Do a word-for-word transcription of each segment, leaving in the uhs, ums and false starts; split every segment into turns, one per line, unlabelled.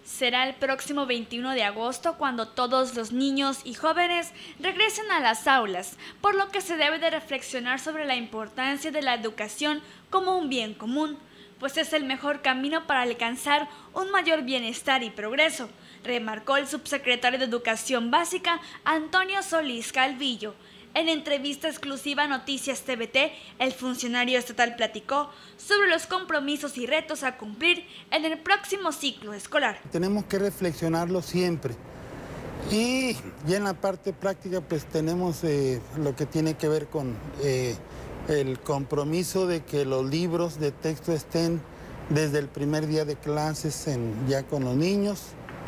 Será el próximo veintiuno de agosto cuando todos los niños y jóvenes regresen a las aulas, por lo que se debe de reflexionar sobre la importancia de la educación como un bien común, pues es el mejor camino para alcanzar un mayor bienestar y progreso, remarcó el subsecretario de Educación Básica Antonio Solís Calvillo. En entrevista exclusiva a Noticias T V T, el funcionario estatal platicó sobre los compromisos y retos a cumplir en el próximo ciclo escolar.
Tenemos que reflexionarlo siempre. Y ya en la parte práctica pues tenemos eh, lo que tiene que ver con eh, el compromiso de que los libros de texto estén desde el primer día de clases en, ya con los niños,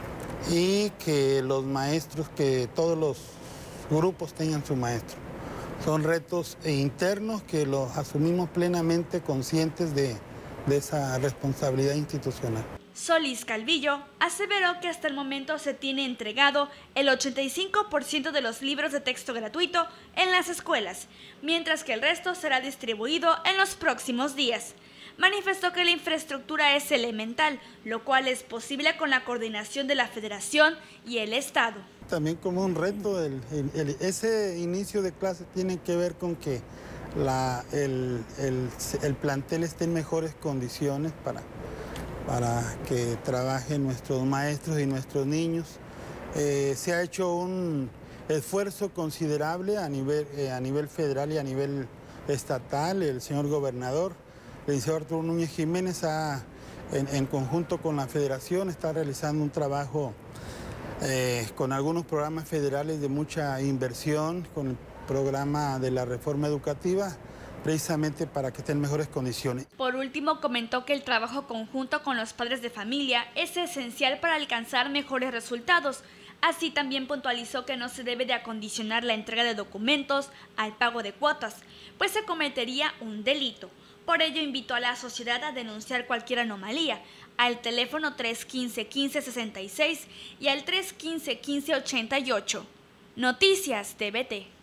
y que los maestros, que todos los grupos tengan su maestro. Son retos internos que los asumimos plenamente conscientes de, de esa responsabilidad institucional.
Solís Calvillo aseveró que hasta el momento se tiene entregado el ochenta y cinco por ciento de los libros de texto gratuito en las escuelas, mientras que el resto será distribuido en los próximos días. Manifestó que la infraestructura es elemental, lo cual es posible con la coordinación de la Federación y el Estado.
También como un reto, el, el, el, ese inicio de clase tiene que ver con que la, el, el, el plantel esté en mejores condiciones para, para que trabajen nuestros maestros y nuestros niños. Eh, se ha hecho un esfuerzo considerable a nivel, eh, a nivel federal y a nivel estatal. El señor gobernador, el licenciado Arturo Núñez Jiménez, ha, en, en conjunto con la Federación, está realizando un trabajo eh, con algunos programas federales de mucha inversión, con el programa de la reforma educativa, precisamente para que estén en mejores condiciones.
Por último, comentó que el trabajo conjunto con los padres de familia es esencial para alcanzar mejores resultados. Así también puntualizó que no se debe de acondicionar la entrega de documentos al pago de cuotas, pues se cometería un delito. Por ello invitó a la sociedad a denunciar cualquier anomalía al teléfono tres uno cinco, quince sesenta y seis y al tres uno cinco, quince ochenta y ocho. Noticias T V T.